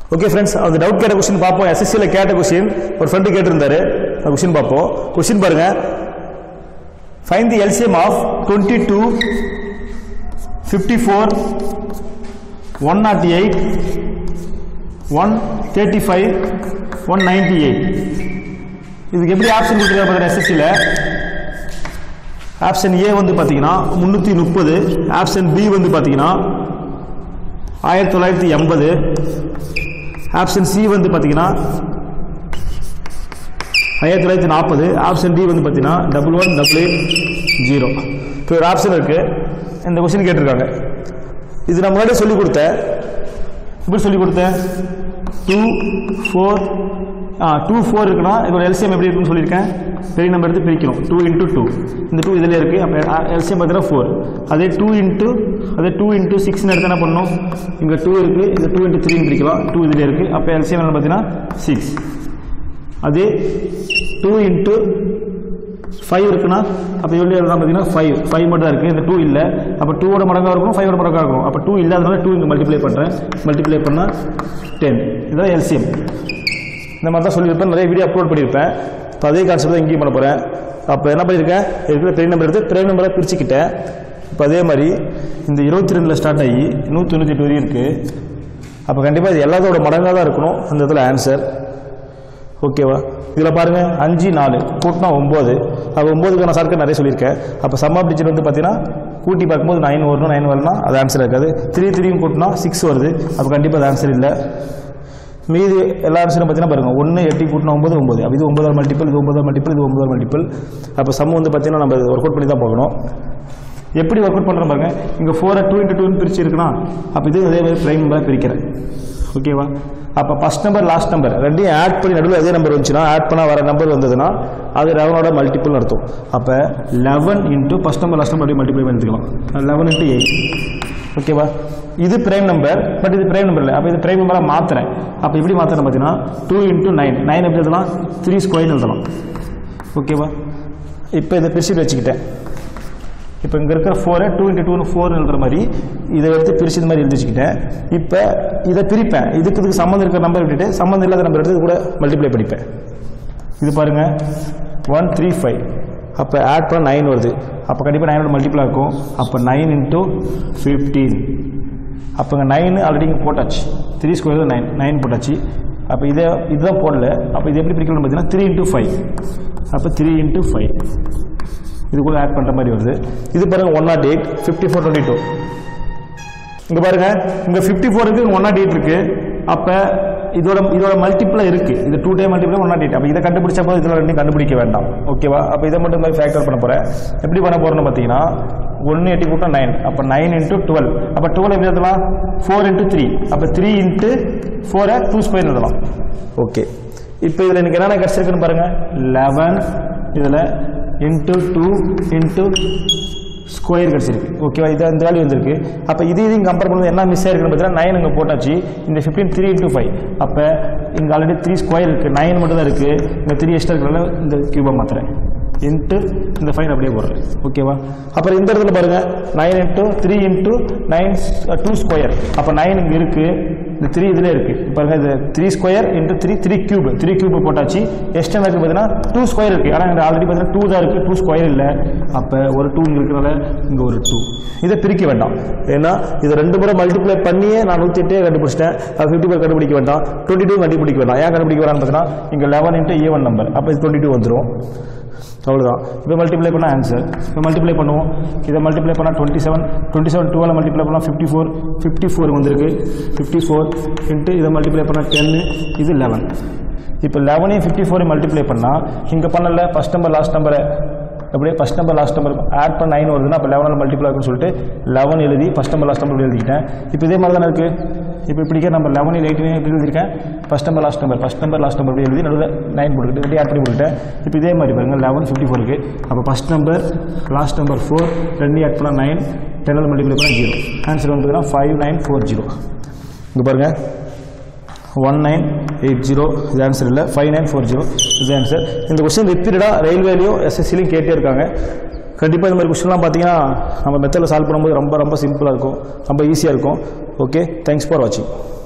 Okay friends, அந்த doubt கேட்ட question பார்ப்போம். எஸ்எஸ்சியில் கேட்ட கொஸ்டின் ஒரு ஃப்ரெண்டு கேட்டிருந்தாரு. அந்த கொஸ்டின் பார்ப்போம். கொஸ்டின் பாருங்க. Find the LCM of 22, 54, 108, 135, 198. இதுக்கு எப்படி ஆப்ஷன் கொடுத்துருக்காங்க எஸ்எஸ்சியில்? ஆப்ஷன் ஏ வந்து பார்த்தீங்கன்னா 330, ஆப்ஷன் பி வந்து பார்த்தீங்கன்னா 1980, ஆப்ஷன் சி வந்து பார்த்தீங்கன்னா 1940, ஆப்ஷன் டி வந்து பார்த்தீங்கன்னா 118880. இப்போ ஒரு ஆப்ஷன் இருக்கு. இந்த கொஸ்டின் கேட்டிருக்காங்க. இது நான் முன்னாடி சொல்லிக் கொடுத்தேன். எப்படி சொல்லிக் கொடுத்தேன்? 2, 4 இருக்குன்னா இதோட எல்சிஎம் எப்படி இருக்குன்னு சொல்லியிருக்கேன். பெரிய நம்பர் எடுத்து பிரிக்கணும். 2 into 2. இந்த 2 இதில் இருக்குது. அப்போ எல்சிஎம் பார்த்தீங்கன்னா 4. அதே 2 into 6 எடுத்து என்ன பண்ணணும்? இங்கே 2 இருக்குது. இது 2 into 3 பிரிக்கலாம். 2 இதில் இருக்குது. அப்போ எல்சிஎம் என்ன பார்த்தீங்கன்னா 6. அதே 2 into 5 இருக்குன்னா அப்போ எவ்வளோ எழுதலாம் பார்த்தீங்கன்னா 5 மட்டும் தான் இருக்குது. இந்த 2 இல்லை. அப்போ 2ஓட மடங்காக இருக்கணும், 5ஓட மடங்காக இருக்கணும். அப்போ 2 இல்லாதனால 2 இங்கே மல்டிப்ளை பண்ணுறேன். மல்டிப்ளை பண்ணால் 10. இதுதான் எல்சிஎம். இந்த மாதிரி தான் சொல்லியிருப்பேன். நிறைய வீடியோ அப்லோட் பண்ணியிருப்பேன். இப்போ அதே கான்செப்ட் தான் இங்கேயும் பண்ண போகிறேன். அப்போ என்ன பண்ணியிருக்கேன்? இருக்கிற பெரிய நம்பர் எடுத்து பெரிய நம்பராக பிரிச்சுக்கிட்டேன். இப்போ அதே மாதிரி இந்த 22 ஸ்டார்ட் ஆகி 198 வரையும் இருக்குது. அப்போ கண்டிப்பாக இது எல்லாத்தோட மடங்காக தான் இருக்கணும் அந்த இடத்துல ஆன்சர். ஓகேவா? இதில் பாருங்கள் 5, 4 கூட்டினா 9. அப்போ 9க்கான ஷார்ட்கட் நிறைய சொல்லியிருக்கேன். அப்போ சம் ஆஃப் டிஜிட் வந்து பார்த்தீங்கன்னா கூட்டி பார்க்கும்போது 9 வரணும். 9 வரலாம், அது ஆன்சர் இருக்காது. 3 கூட்டினா 6 வருது. அப்போ கண்டிப்பாக அது ஆன்சர் இல்லை. மீதி எல்லா ஆன்சரும் பார்த்தீங்கன்னா பாருங்க 1, 8 கூட்டினா 9, 9. அப்போ இது 9 மல்டிபிள், இது 9 மல்டிபிள், இது 9 மல்டிபிள். அப்போ சம் வந்து பார்த்தீங்கன்னா நம்ம ஒர்க் அவுட் பண்ணி தான் போகணும். எப்படி ஒர்க் அவுட் பண்ணுறோம் பாருங்க. இங்கே 4 2 into 2 பிரிச்சு இருக்குன்னா அப்போ இது அதே மாதிரி பிரைம் நம்பராக பிரிக்கிறேன். ஓகேவா? அப்போ ஃபர்ஸ்ட் நம்பர் லாஸ்ட் நம்பர் ரெண்டையும் ஆட் பண்ணி நடுவில் அதே நம்பர் வந்துச்சுன்னா ஆட் பண்ணால் வர நம்பர் வந்ததுன்னா அது 11ஓட மல்டிபிள் அர்த்தம். அப்போ 11 into first number last number multiply பண்ணிக்கலாம். 11 into 8. ஓகேவா? இது பிரைம் நம்பர், பட் இது பிரைம் நம்பர் இல்லை. அப்போ இது பிரைம் நம்பராக மாற்றுறேன். அப்போ எப்படி மாற்றுறேன் பார்த்தீங்கன்னா 2 into 9. 9 எப்படி எழுதலாம்? 3 ஸ்கொயர் எழுதலாம். ஓகேவா? இப்போ இதை பிரிச்சு வச்சுக்கிட்டேன். இப்போ இங்கே இருக்கிற 4 2 into 2 4 எழுதுற மாதிரி இதை எடுத்து பிரிச்சு இந்த மாதிரி எழுதி வச்சுக்கிட்டேன். இப்போ இதை பிரிப்பேன். இதுக்கு சம்மந்தம் இருக்கிற நம்பர் விட்டுட்டு சம்மந்தம் இல்லாத நம்பர் எடுத்து கூட மல்டிப்ளை படிப்பேன். இது பாருங்க 135. அப்போ ஆட் பண்ண 9 வருது. அப்போ கண்டிப்பாக 9ஓட மல்டிப்ளை இருக்கும். அப்போ 9 into 15. அப்போ இங்கே 9 ஆல்ரெடி இங்கே போட்டாச்சு. 3 ஸ்கொயர் 9 போட்டாச்சு. அப்போ இதுதான் போடல. அப்போ இது எப்படி பிரிக்கணும்னு பார்த்தீங்கன்னா 3 into 5. அப்போ 3 into 5 இது கூட ஆட் பண்ணுற மாதிரி வருது. இது பாருங்க 108, 54, 22. இங்கே பாருங்க இங்கே 54 இருக்கு, 108 இருக்கு. அப்போ இதோட மல்டிப்ளை இருக்கு. இது 2 டைம் மல்டிப்ளை 108. அப்போ இதை கண்டுபிடிச்ச போது இதில் ரெண்டையும் கண்டுபிடிக்க வேண்டாம். ஓகேவா? அப்போ இதை மட்டும் மாதிரி ஃபேக்டர் பண்ண போகிறேன். எப்படி பண்ண போகிறோன்னு பார்த்தீங்கன்னா 180 கூட்டா 9. அப்போ 9 into 12. அப்போ 12 எப்படி எழுதலாம்? 4 into 3. அப்போ 3 into 4 2 ஸ்கொயர் எழுதலாம். ஓகே. இப்போ இதில் எனக்கு என்னென்ன கிடச்சிருக்குன்னு பாருங்க. 11 இதில் into 2 into ஸ்கொயர் கிடச்சிருக்கு. ஓகேவா? இது இந்த வேல்யூ வந்திருக்கு. அப்போ இதையும் கம்பேர் பண்ணும்போது என்ன மிஸ் ஆயிருக்குன்னு பார்த்தீங்கன்னா 9 இங்கே போட்டாச்சு. இந்த 15 3 into 5. அப்போ இங்கே ஆல்ரெடி 3 ஸ்கொயர் இருக்குது, 9 மட்டும் தான் இருக்குது. இந்த 3 எக்ஸ்ட்ரா இருக்கிறனால இந்த கியூபாக மாற்றுறேன். இன்ட்டு இந்த 5 அப்படியே போடுறேன். ஓகேவா? அப்புறம் இந்த இடத்துல பாருங்க 9 into 3 into 9 2 ஸ்கொயர். அப்போ 9 இங்கே இருக்குது, இந்த 3 இதில் இருக்குது. பாருங்க இது 3 ஸ்கொயர் into 3 கியூப். 3 கியூப் போட்டாச்சு. எக்ஸ்ட்ரா இருக்குது பார்த்தீங்கன்னா 2 ஸ்கொயர் இருக்குது. ஆனால் இங்கே ஆல்ரெடி பார்த்தீங்கன்னா 2 தான் இருக்குது, 2 ஸ்கொயர் இல்லை. அப்போ ஒரு 2 இங்கே இருக்கிறனால இங்கே ஒரு 2. இதை பிரிக்க வேண்டாம். ஏன்னா இது 2 முறை மல்டிப்ளை பண்ணியே நான் 108 கண்டுபிடிச்சிட்டேன். அது 54 கண்டுபிடிக்க வேண்டாம், 22 கண்டுபிடிக்க வேண்டாம். ஏன் கண்டுபிடிக்க வேண்டாம்னு பார்த்தீங்கன்னா இங்கே 11 into A1 நம்பர். அப்போ இது 22 வந்துடும். அவ்வளோதான். இப்போ மல்டிப்ளை பண்ணால் ஆன்சர். இப்போ மல்டிப்ளை பண்ணுவோம். இதை மல்டிப்ளை பண்ணால் 27 12 மல்டிப்ளை பண்ணால் 54 வந்திருக்கு. 54 இன்ட்டு இதை மல்டிப்ளை பண்ணால் 10. இது 11. இப்போ 11 54 மல்டிப்ளை பண்ணால் இங்கே பண்ணல ஃபஸ்ட் நம்பர் லாஸ்ட் நம்பரை அப்படியே first number last number add பண்ண 9 வருதுன்னா அப்போ 11 மல்டிப்ளை ஆகும்னு சொல்லிட்டு 11 எழுதி ஃபஸ்ட் நம்பர் லாஸ்ட் நம்பர் எழுதிக்கிட்டேன். இப்போ இதே மாதிரி தானே இருக்குது. இப்போ இப்படிக்கே நம்பர் 11 8 எப்படி எழுதியிருக்கேன்? ஃபஸ்ட் நம்பர் லாஸ்ட் நம்பர் எப்படி எழுதி நடுவில் 9 போட்டுக்கிட்டு ரெடி ஆட் பண்ணி போட்டுட்டேன். இப்போ இதே மாதிரி பாருங்கள் 11 54 இருக்குது. அப்போ ஃபஸ்ட் நம்பர் லாஸ்ட் நம்பர் 4 ரெண்டையும் ஆட் பண்ணால் 9, 10 மல்டிப்ளை பண்ணால் 0. ஆன்சர் வந்துன்னா 5940. இங்கே பாருங்கள் 1980 இது ஆன்சர் இல்லை, 5940 இது ஆன்சர். இந்த கொஸ்டின் ரிப்பீட்டடாக ரயில்வேலையும் எஸ்எஸ்சிலையும் கேட்டே இருக்காங்க. கண்டிப்பாக இந்த மாதிரி கொஸ்டின்லாம் பார்த்தீங்கன்னா நம்ம மெத்தடில் சால்வ் பண்ணும்போது ரொம்ப ரொம்ப சிம்பிளாக இருக்கும், ரொம்ப ஈஸியாக இருக்கும். ஓகே, தேங்க்ஸ் ஃபார் வாட்சிங்.